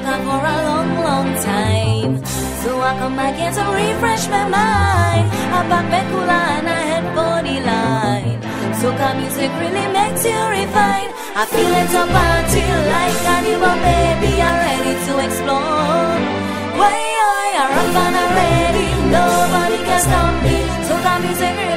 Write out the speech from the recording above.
soca for a long, long time. So I come back here to refresh my mind. I pack my cooler and I head for the line. Soca music really makes you refine. I feel it a party like carnival, baby. I'm ready to explore. Why I rock and I'm ready. Nobody can stop me. Soca music.